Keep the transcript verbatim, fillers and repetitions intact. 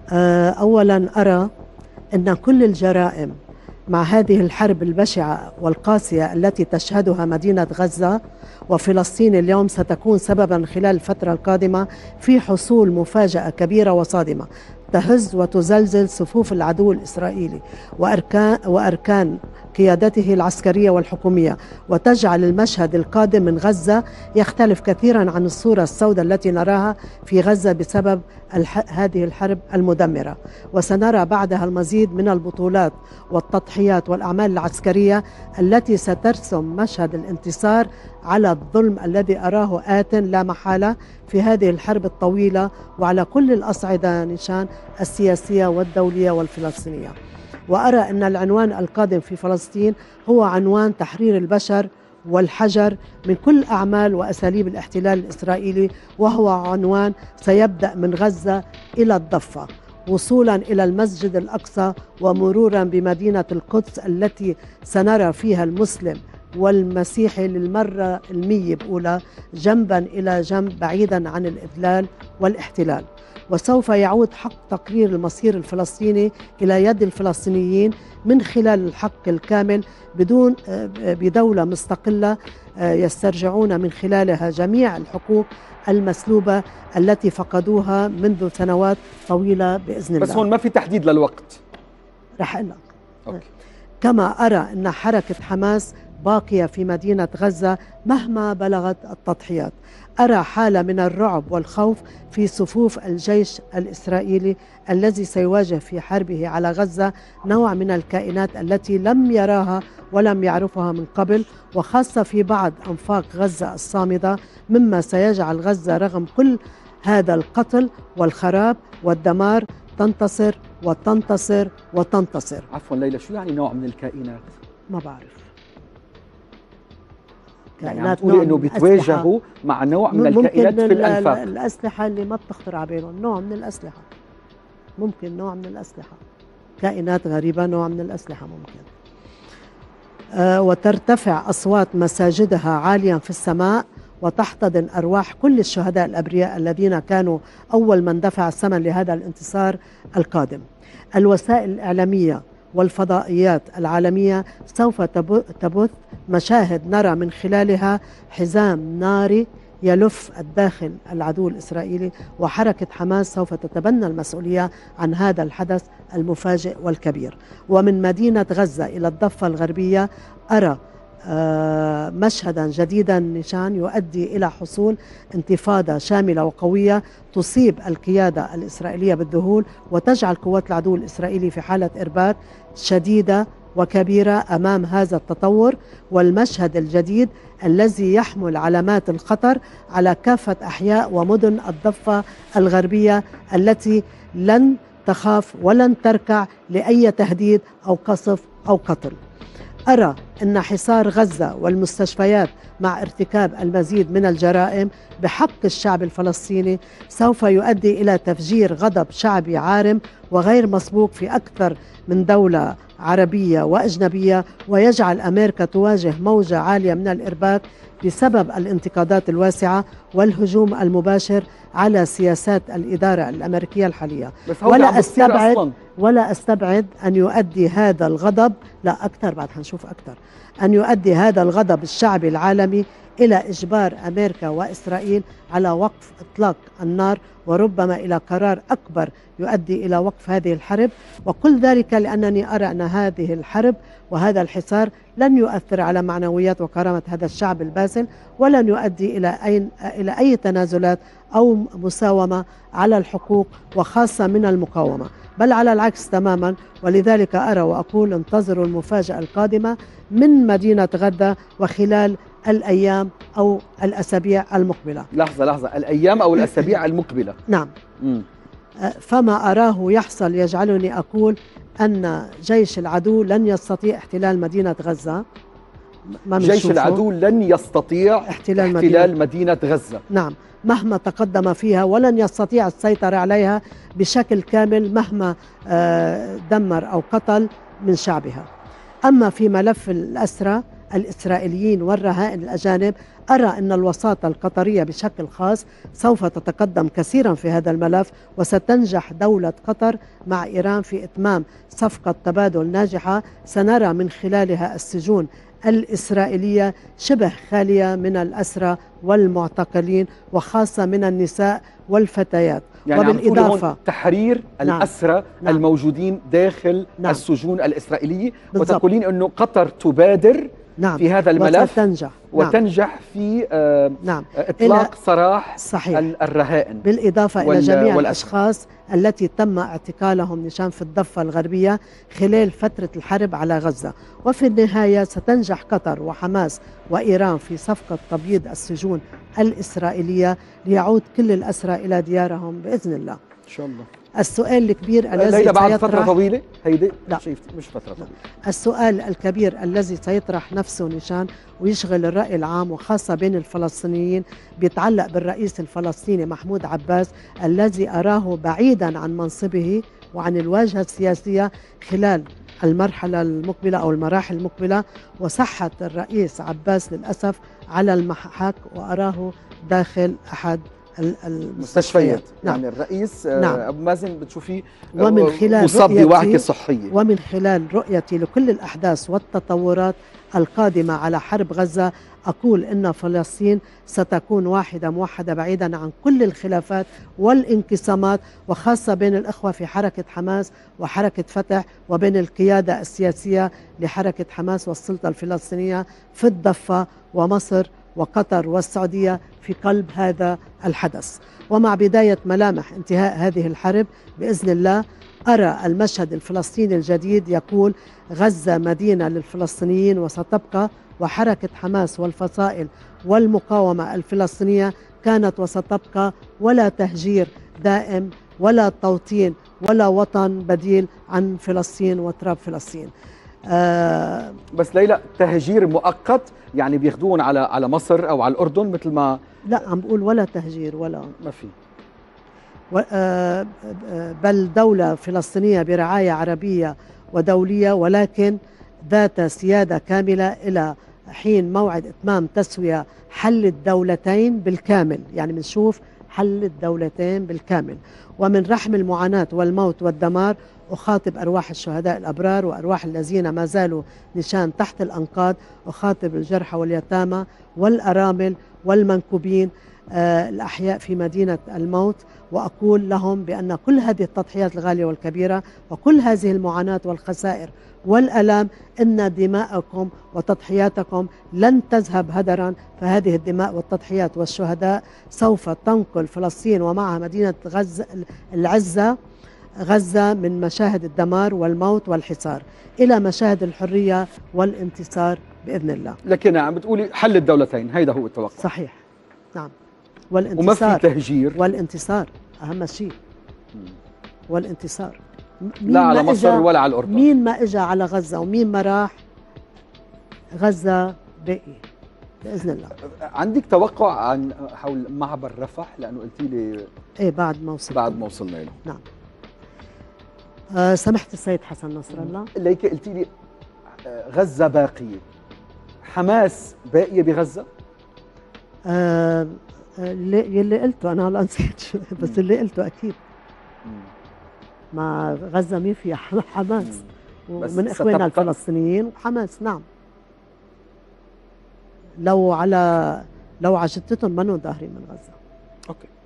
أولا أرى أن كل الجرائم مع هذه الحرب البشعة والقاسية التي تشهدها مدينة غزة وفلسطين اليوم ستكون سببا خلال الفترة القادمة في حصول مفاجأة كبيرة وصادمة تهز وتزلزل صفوف العدو الإسرائيلي وأركان, وأركان قيادته العسكرية والحكومية، وتجعل المشهد القادم من غزة يختلف كثيرا عن الصورة السوداء التي نراها في غزة بسبب هذه الحرب المدمرة. وسنرى بعدها المزيد من البطولات والتضحيات والأعمال العسكرية التي سترسم مشهد الانتصار على الظلم الذي أراه آت لا محالة في هذه الحرب الطويلة وعلى كل الأصعدة نشان السياسية والدولية والفلسطينية. وأرى أن العنوان القادم في فلسطين هو عنوان تحرير البشر والحجر من كل أعمال وأساليب الاحتلال الإسرائيلي، وهو عنوان سيبدأ من غزة إلى الضفة وصولا إلى المسجد الأقصى ومرورا بمدينة القدس التي سنرى فيها المسلم والمسيحي للمرة المية بأولى جنبا إلى جنب بعيدا عن الإذلال والاحتلال. وسوف يعود حق تقرير المصير الفلسطيني إلى يد الفلسطينيين من خلال الحق الكامل بدون بدولة مستقلة يسترجعون من خلالها جميع الحقوق المسلوبة التي فقدوها منذ سنوات طويلة بإذن الله. بس هون ما في تحديد للوقت. رح أقول لك. كما أرى أن حركة حماس باقية في مدينة غزة مهما بلغت التضحيات. أرى حالة من الرعب والخوف في صفوف الجيش الإسرائيلي الذي سيواجه في حربه على غزة نوع من الكائنات التي لم يراها ولم يعرفها من قبل، وخاصة في بعض أنفاق غزة الصامدة، مما سيجعل غزة رغم كل هذا القتل والخراب والدمار تنتصر وتنتصر وتنتصر. عفوا ليلى، شو يعني نوع من الكائنات؟ ما بعرف. يعني عم تقولي انه بيتواجهوا مع نوع من الكائنات في الانفاق. الاسلحه اللي ما بتخطر على بالهم، نوع من الاسلحه، ممكن نوع من الاسلحه، كائنات غريبه، نوع من الاسلحه ممكن. آه وترتفع اصوات مساجدها عاليا في السماء وتحتضن ارواح كل الشهداء الابرياء الذين كانوا اول من دفع الثمن لهذا الانتصار القادم. الوسائل الاعلاميه والفضائيات العالمية سوف تبث مشاهد نرى من خلالها حزام ناري يلف الداخل العدو الإسرائيلي، وحركة حماس سوف تتبنى المسؤولية عن هذا الحدث المفاجئ والكبير. ومن مدينة غزة إلى الضفة الغربية أرى آه مشهدا جديدا نشان يؤدي إلى حصول انتفاضة شاملة وقوية تصيب القيادة الإسرائيلية بالذهول وتجعل قوات العدو الإسرائيلي في حالة إرباك شديدة وكبيرة أمام هذا التطور والمشهد الجديد الذي يحمل علامات الخطر على كافة أحياء ومدن الضفة الغربية التي لن تخاف ولن تركع لأي تهديد أو قصف أو قتل. أرى أن حصار غزة والمستشفيات مع ارتكاب المزيد من الجرائم بحق الشعب الفلسطيني سوف يؤدي إلى تفجير غضب شعبي عارم وغير مسبوق في أكثر من دولة عربية وأجنبية، ويجعل أمريكا تواجه موجة عالية من الإرباك بسبب الانتقادات الواسعة والهجوم المباشر على سياسات الإدارة الأمريكية الحالية. ولا أستبعد ولا أستبعد أن يؤدي هذا الغضب، لا أكثر بعد حنشوف أكثر، أن يؤدي هذا الغضب الشعبي العالمي إلى إجبار أمريكا وإسرائيل على وقف إطلاق النار، وربما إلى قرار أكبر يؤدي إلى وقف هذه الحرب. وكل ذلك لأنني أرى أن هذه الحرب وهذا الحصار لن يؤثر على معنويات وكرامة هذا الشعب الباسل، ولن يؤدي إلى أي, إلى أي تنازلات أو مساومة على الحقوق وخاصة من المقاومة، بل على العكس تماما. ولذلك أرى وأقول انتظروا المفاجأة القادمة من مدينة غزة وخلال الأيام أو الأسابيع المقبلة. لحظة لحظة، الأيام أو الأسابيع المقبلة. نعم. م. فما أراه يحصل يجعلني أقول أن جيش العدو لن يستطيع احتلال مدينة غزة. ما جيش العدو لن يستطيع احتلال, احتلال مدينة. مدينة غزة. نعم، مهما تقدم فيها ولن يستطيع السيطرة عليها بشكل كامل مهما دمر أو قتل من شعبها. أما في ملف الأسرى الإسرائيليين والرهائن الأجانب، أرى أن الوساطة القطرية بشكل خاص سوف تتقدم كثيرا في هذا الملف، وستنجح دولة قطر مع إيران في إتمام صفقة تبادل ناجحة سنرى من خلالها السجون الإسرائيلية شبه خالية من الأسرى والمعتقلين، وخاصة من النساء والفتيات. يعني وبالإضافة تحرير الأسرى نعم. الموجودين داخل نعم. السجون الإسرائيلية، بالضبط. وتقولين أنه قطر تبادر نعم. في هذا الملف وتنجح, وتنجح نعم. في آه نعم. إطلاق سراح صحيح. الرهائن، بالإضافة إلى جميع الأشخاص التي تم اعتقالهم نشان في الضفة الغربية خلال فترة الحرب على غزة. وفي النهاية ستنجح قطر وحماس وإيران في صفقة تبييض السجون الإسرائيلية ليعود كل الأسرى إلى ديارهم بإذن الله إن شاء الله. السؤال الكبير الذي بعد فترة طويلة هيدي لا مش فترة طويلة. السؤال الكبير الذي سيطرح نفسه نشان ويشغل الرأي العام وخاصة بين الفلسطينيين بيتعلق بالرئيس الفلسطيني محمود عباس الذي أراه بعيدا عن منصبه وعن الواجهة السياسية خلال المرحلة المقبلة أو المراحل المقبلة، وصحة الرئيس عباس للأسف على المحك وأراه داخل أحد المستشفيات. نعم. يعني الرئيس نعم. أبو مازن بتشوفيه ومن خلال مصاب بوعكة صحية، ومن خلال رؤيتي لكل الأحداث والتطورات القادمة على حرب غزة أقول إن فلسطين ستكون واحدة موحدة بعيدا عن كل الخلافات والانقسامات، وخاصة بين الإخوة في حركة حماس وحركة فتح وبين القيادة السياسية لحركة حماس والسلطة الفلسطينية في الضفة ومصر وقطر والسعودية في قلب هذا الحدث. ومع بداية ملامح انتهاء هذه الحرب بإذن الله أرى المشهد الفلسطيني الجديد يقول غزة مدينة للفلسطينيين وستبقى، وحركة حماس والفصائل والمقاومة الفلسطينية كانت وستبقى، ولا تهجير دائم ولا توطين ولا وطن بديل عن فلسطين وتراب فلسطين. آه بس ليلى تهجير مؤقت يعني بياخذون على على مصر او على الاردن مثل ما لا عم بقول ولا تهجير ولا ما في آه بل دولة فلسطينية برعاية عربية ودولية، ولكن ذات سيادة كاملة إلى حين موعد إتمام تسوية حل الدولتين بالكامل. يعني بنشوف حل الدولتين بالكامل. ومن رحم المعاناة والموت والدمار أخاطب أرواح الشهداء الأبرار وأرواح الذين ما زالوا نشان تحت الأنقاض، أخاطب الجرحى واليتامى والأرامل والمنكوبين آه الأحياء في مدينة الموت، وأقول لهم بأن كل هذه التضحيات الغالية والكبيرة وكل هذه المعاناة والخسائر والألام إن دماءكم وتضحياتكم لن تذهب هدرا، فهذه الدماء والتضحيات والشهداء سوف تنقل فلسطين ومعها مدينة غزة العزة غزة من مشاهد الدمار والموت والحصار إلى مشاهد الحرية والانتصار بإذن الله. لكن عم بتقولي حل الدولتين، هيدا هو التوقع. صحيح نعم، والانتصار وما في تهجير، والانتصار أهم شيء، والانتصار. لا على مصر ولا على الأردن. مين ما إجا على غزة ومين ما راح، غزة باقي بإذن الله. عندك توقع عن حول معبر رفح؟ لأنه قلتي لي إيه بعد ما وصلنا بعد ما وصلنا له. نعم. آه سمحت السيد حسن نصر الله. ليك قلتي لي غزة باقية، حماس باقية بغزة؟ آه اللي, اللي قلته أنا هلا نسيت بس اللي قلته أكيد. مع غزة مين فيها؟ حماس ومن إخواننا الفلسطينيين وحماس. نعم. لو على لو على جثتهم منو ظاهرين من غزة. أوكي.